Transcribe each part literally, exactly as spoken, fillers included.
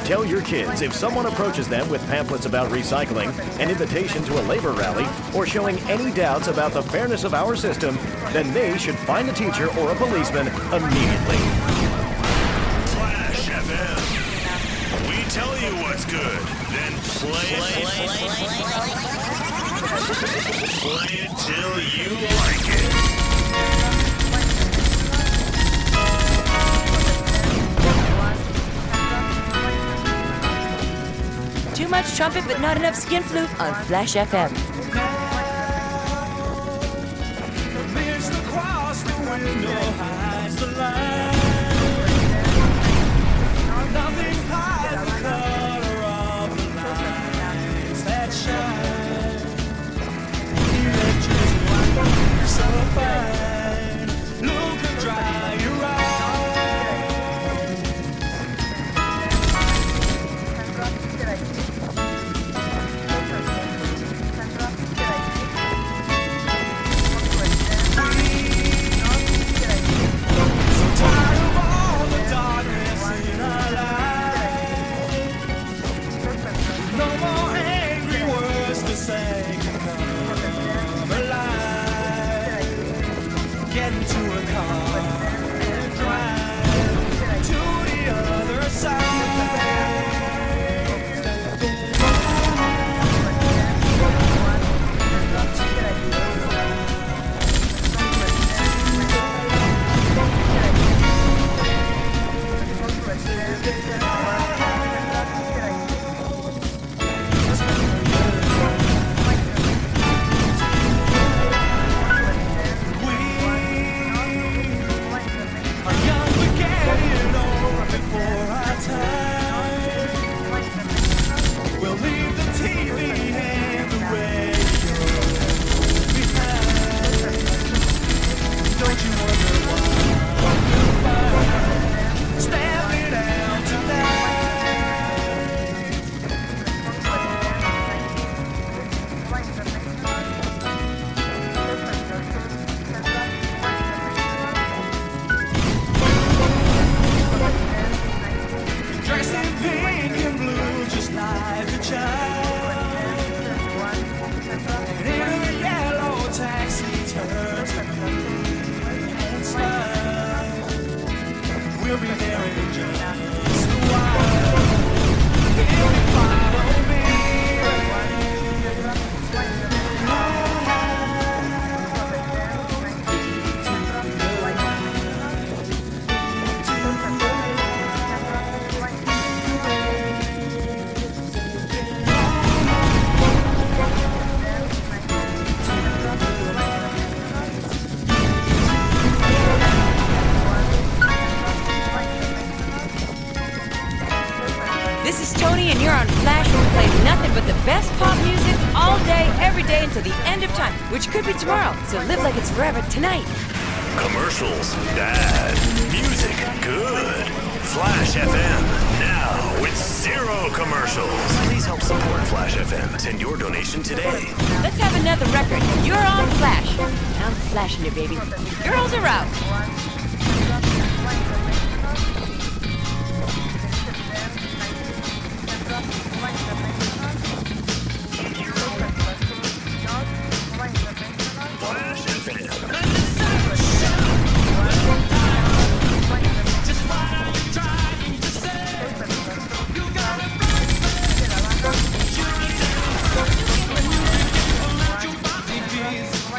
Tell your kids if someone approaches them with pamphlets about recycling, an invitation to a labor rally, or showing any doubts about the fairness of our system, then they should find a teacher or a policeman immediately. Flash F M. We tell you what's good, then play it. Play it till you like it. Too much trumpet, but not enough skin flute on Flash F M. Which could be tomorrow, so live like it's forever tonight. Commercials, bad. Music, good. Flash F M, now with zero commercials. Please help support Flash F M. Send your donation today. Let's have another record. You're on Flash. I'm flashing you, baby. Girls are out.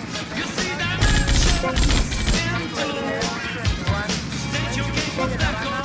That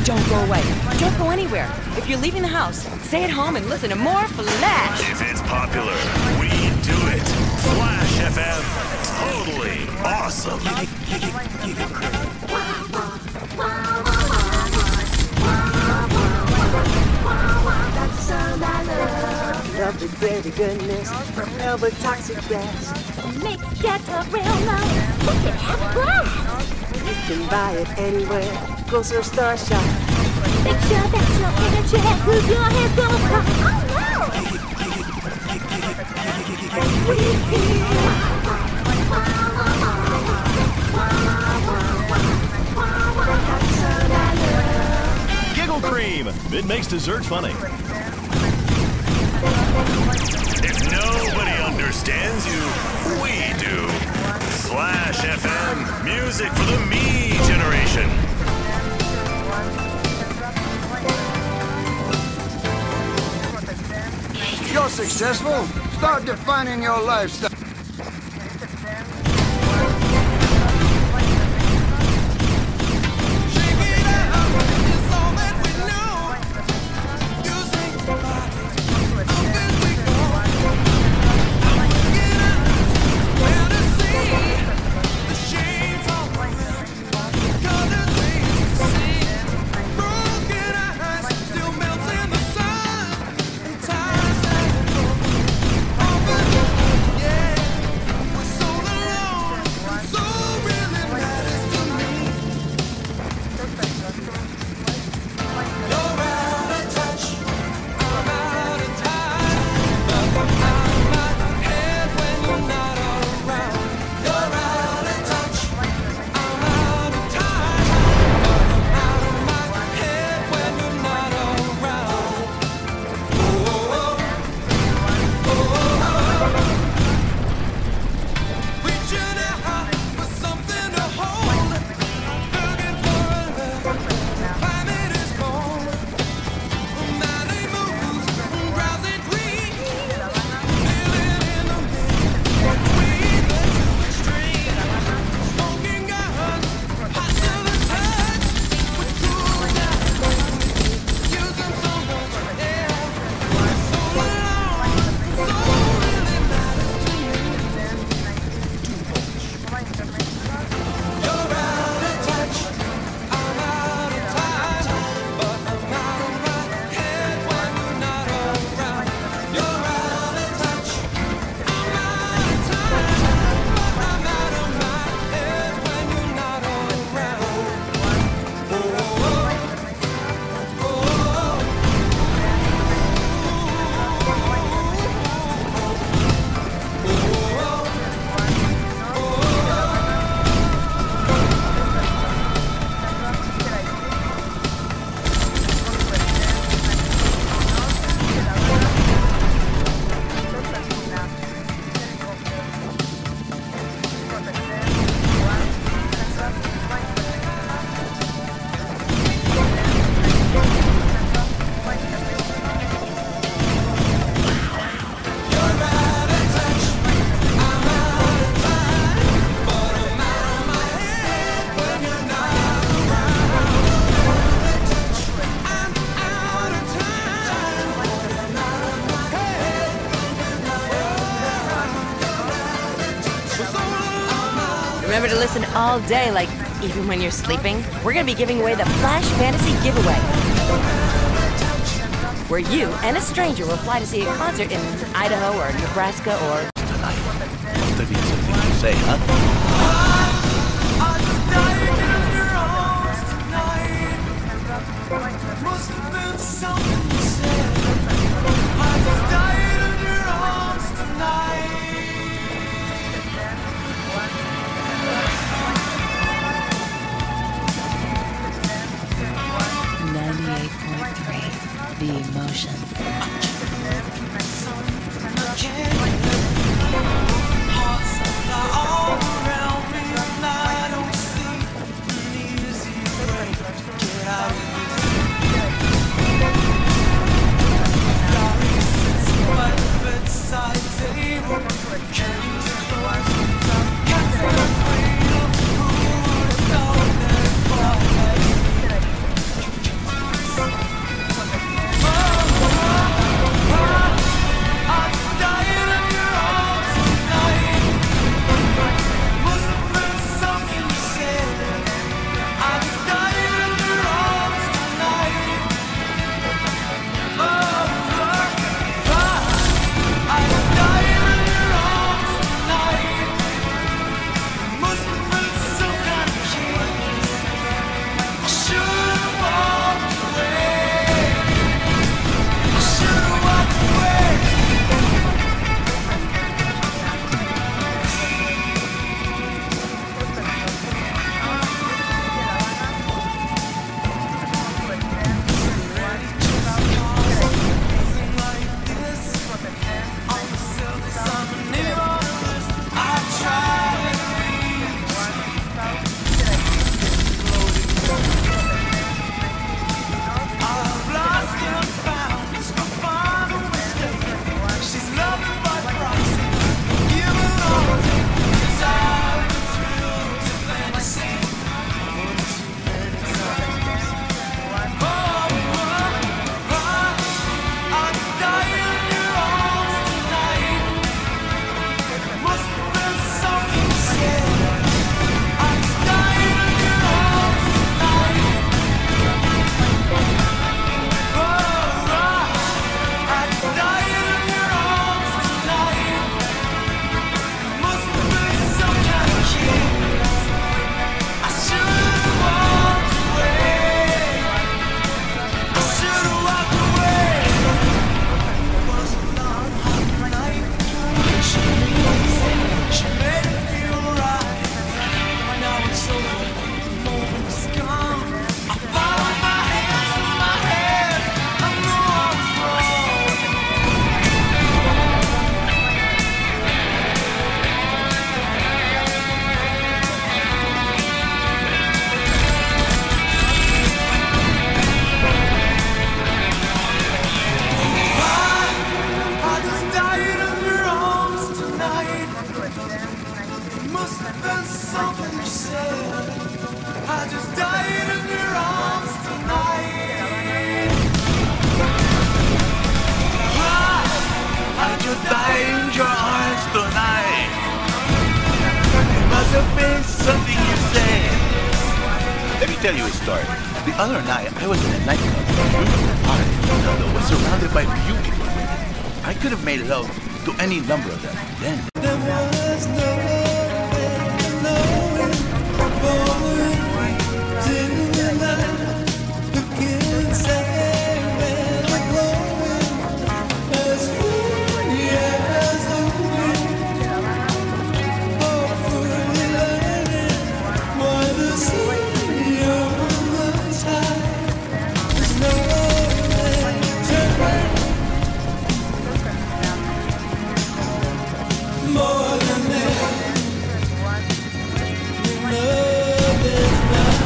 don't go away. Don't go anywhere. If you're leaving the house, stay at home and listen to more Flash. If it's popular, we do it. Flash F M. Totally awesome. That's the sound I love. Love the gravy goodness from Elbert Toxic Gas. Makes ghetto real love. Such a have a blast. You can buy it anywhere. Grocery store shop. Make sure that you're in a chair, cause your hair's gonna pop. Oh no! Giggle Cream. It makes dessert funny. If nobody understands you, we do. Flash F M. Music for the me generation. You're successful. Start defining your lifestyle. Remember to listen all day, like even when you're sleeping. We're gonna be giving away the Flash Fantasy Giveaway, where you and a stranger will fly to see a concert in Idaho or Nebraska or... Tonight, must there be something to say, huh? ninety-eight point three, The Emotion. just died in your arms tonight. I just died in your arms tonight. It must have been something you said. Let me tell you a story. The other night, I was in a nightclub. I was surrounded by beautiful women. I could have made love to any number of them. Then There was no way of knowing forward to the light. Who can say where we're going? As free as the wind. Hopefully learning why the sea on the tide. There's no way to turn. More than that, love is not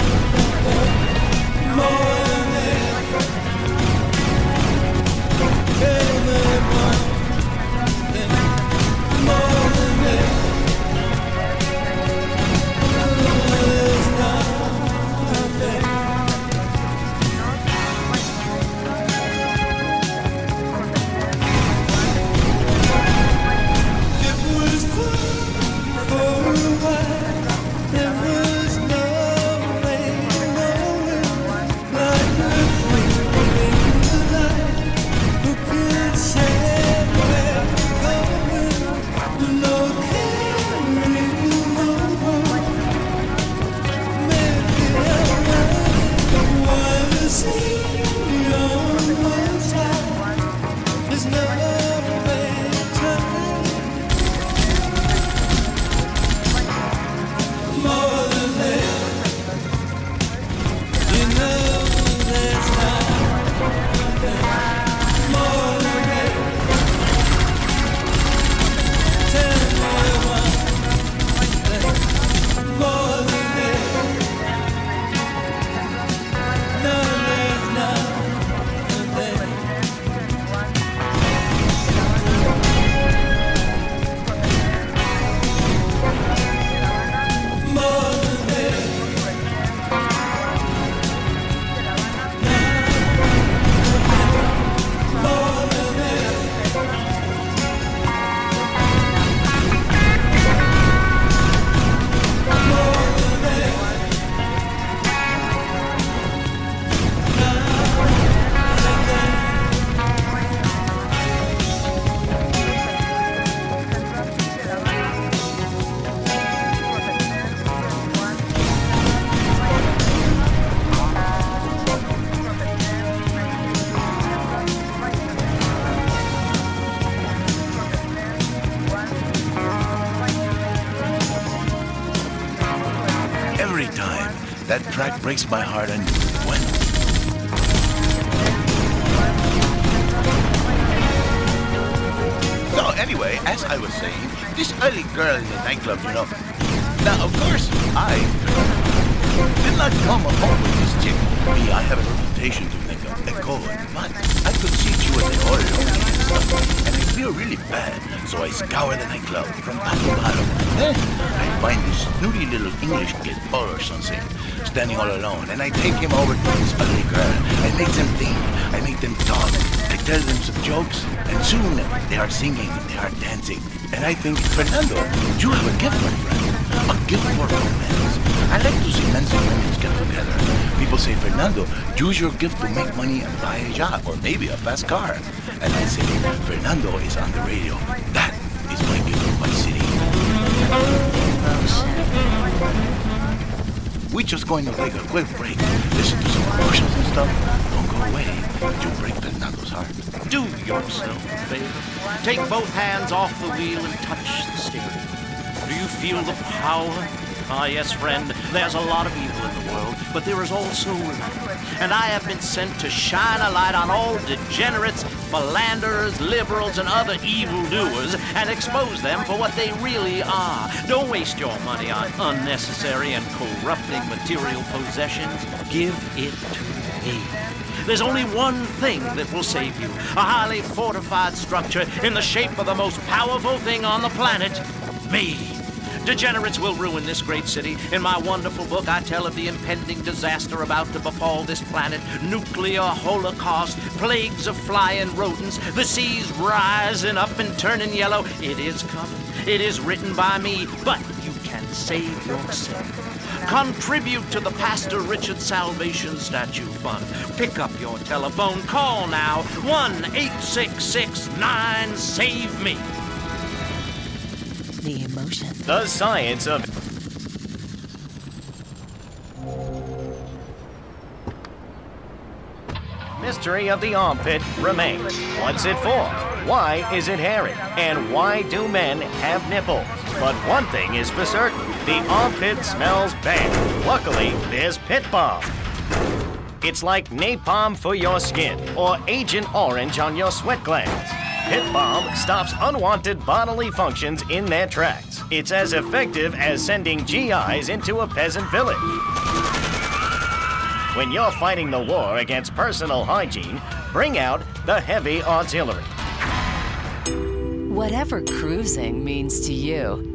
more than that. Tell me one thing, more than that. Love is nothing. It was fun for a while. There was no way of knowing. Like a flame in the light. Who could say where we're going? No caring no more. Maybe I'm right. Why the sea on the tide? There's no way to turn. More than that, you know there's nothing more than that. Tell me one thing, more than that. No, there's nothing. More than that. More than that. More than that. every time that track breaks my heart and when. So anyway, as I was saying, this early girl in the nightclub, you know. Now, of course, I did not come home with this chick. Me, I have a reputation to think of, a code, but I could see she was an order on me and stuff, and I feel really bad, so I scour the nightclub from top to bottom. Then I find this snooty little English kid, Paul or something, standing all alone, and I take him over to this ugly girl. I make them think, I make them talk, I tell them some jokes, and soon they are singing, they are dancing, and I think, Fernando, you have a gift, my friend, a gift for romance. I like to see men and women get together. People say, Fernando, use your gift to make money and buy a yacht or maybe a fast car. And I say, Fernando is on the radio. That is my gift to my city. We're just going to take a quick break. Listen to some commercials and stuff. Don't go away. You break Fernando's heart. Do yourself a favor. Take both hands off the wheel and touch the steering. Do you feel the power? Ah, yes, friend, there's a lot of evil in the world, but there is also light. And I have been sent to shine a light on all degenerates, philanderers, liberals, and other evildoers, and expose them for what they really are. Don't waste your money on unnecessary and corrupting material possessions. Give it to me. There's only one thing that will save you. A highly fortified structure in the shape of the most powerful thing on the planet, me. Degenerates will ruin this great city. In my wonderful book, I tell of the impending disaster about to befall this planet. Nuclear holocaust, plagues of flying rodents, the seas rising up and turning yellow. It is coming. It is written by me, but you can save yourself. Contribute to the Pastor Richard Salvation Statue Fund. Pick up your telephone. Call now. one eight six six nine save me. The emotion. The science of mystery of the armpit remains. What's it for? Why is it hairy? And why do men have nipples? But one thing is for certain. The armpit smells bad. Luckily, there's Pit Balm. It's like napalm for your skin or Agent Orange on your sweat glands. Pit Balm stops unwanted bodily functions in their tracks. It's as effective as sending G Is into a peasant village. When you're fighting the war against personal hygiene, bring out the heavy artillery. Whatever cruising means to you.